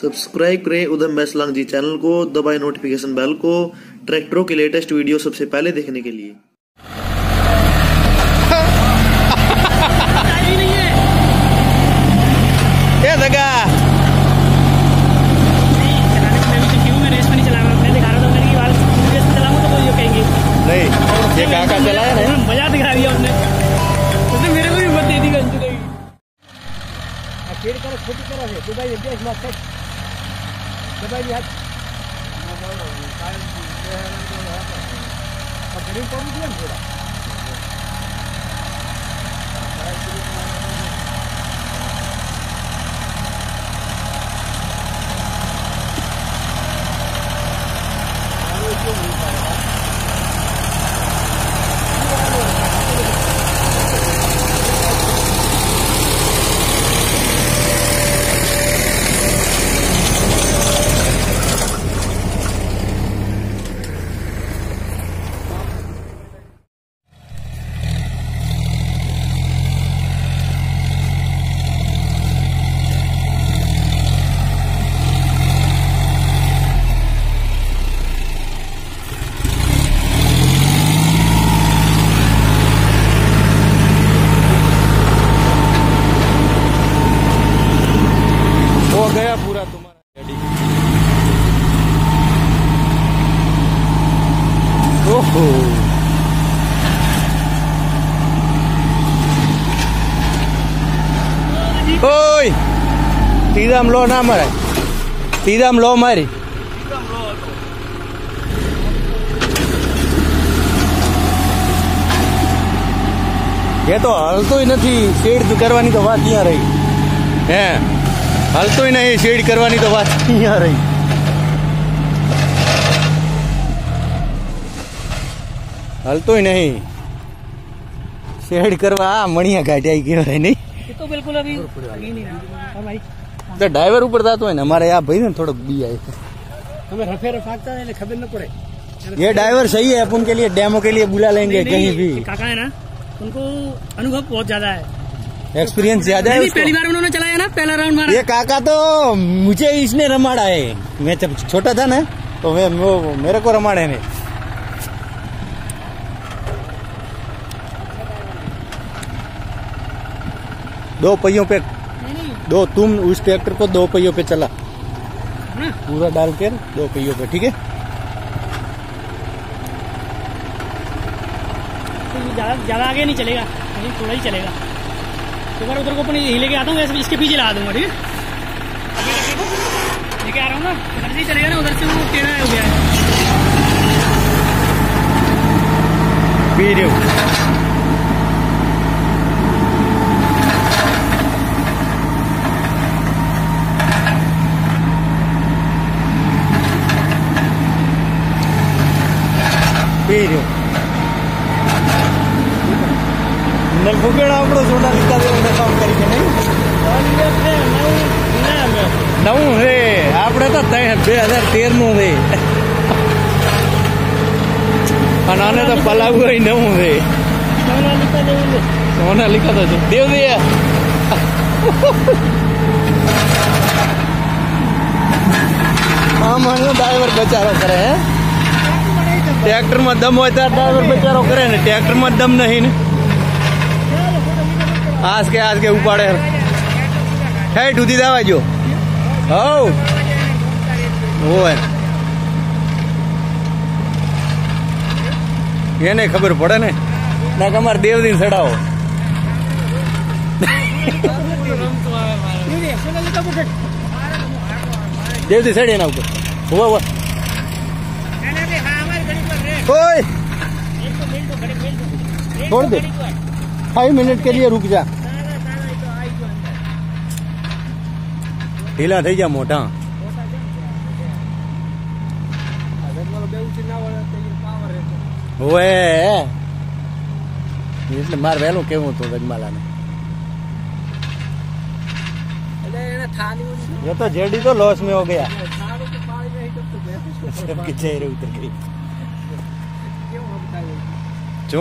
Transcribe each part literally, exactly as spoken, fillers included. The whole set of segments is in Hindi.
सब्सक्राइब करें उधम बैसलांग जी चैनल को, दबाएं नोटिफिकेशन बेल को ट्रैक्टरों के लेटेस्ट वीडियो सबसे पहले देखने के लिए। क्या लगा? नहीं, ये काका चलाया ना, मजा दिखा दिया हमने, उसने मेरे को भी मत दे दी गंजू ने। करो छोटी तरह से दुबई में देश मत तक दुबई में हाथ और गरीब को भी दिया थोड़ा गया पूरा तुम्हारा गाड़ी। ओहो ओए तीदाम लो ना मारे, तीदाम लो मारी ये तो हलतो ही नहीं, शेड करवानी तो बात यहाँ रही है, हलतो ही नहीं, शेड करवानी तो बात यहाँ रही। हलतो ही नहीं, शेड करवा मणिया घाटिया क्यों रही नहीं, ये तो बिल्कुल अभी अभी नहीं है भाई। तो ड्राइवर ऊपर जाता है ना हमारे यहाँ भाई ना, थोड़ा बी आए हमें रफे रफाकता है, खबर न पड़े। ये ड्राइवर सही है, अपन के लिए डेमो के लिए बुला लेंगे कहीं भी। काका है ना, उनको अनुभव बहुत ज्यादा है, एक्सपीरियंस ज्यादा है। पहली बार उन्होंने चलाया ना, पहला राउंड मारा। ये काका तो मुझे इसने रमाड़ा है, मैं जब छोटा था ना तो मैं वो मेरे को रमाड़े ने। दो पहियों पे, दो तुम उस ट्रैक्टर को दो पहियों पे चला पूरा डाल के, दो पहियों पे, ठीक है। ज्यादा आगे नहीं चलेगा, थोड़ा ही चलेगा। तो बार उधर को अपन यही लेके आता हूँ, वैसे इसके पीछे लगा दूंगा, ठीक है। लेके आ रहा हूँ ना, उधर से ही चलेगा ना, उधर से वो टेढ़ा हो गया है। वीडियो वीडियो આપડો સોના લીધા દેવા કામ કરી કે નહીં નવું છે આપડે તો બે હજાર તેર નું છે અને આને તો પલાવું હોય નવું છે સોના લીધા તો દેવ દે આમાં ડ્રાઈવર બચારો કરે હે ટ્રેક્ટર માં દમ હોય ત્યારે ડ્રાઈવર બચારો કરે ને ટ્રેક્ટર માં દમ નહીં ને आज के आज के उपाड़े है डूदी दवा जो हो वो है ये नहीं खबर पड़े ने ना कमार देव दिन सड़ाओ देव दिन सड़े ना ऊपर हुआ हुआ ओए छोड़ दे, फाइव मिनट के लिए रुक जा, ढीला थी जा मोटा होए એટલે માર વેલો કેવું તો ગજમાલા ને ये तो जेडी तो लॉस में हो गया सबके चेहरे उतर गए जो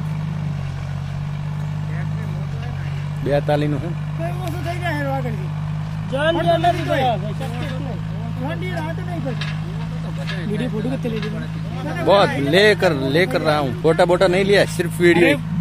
બેતાલીસ નું वीडियो फोटो कितने ले बहुत लेकर लेकर रहा हूँ, फोटा बोटा नहीं लिया, सिर्फ वीडियो।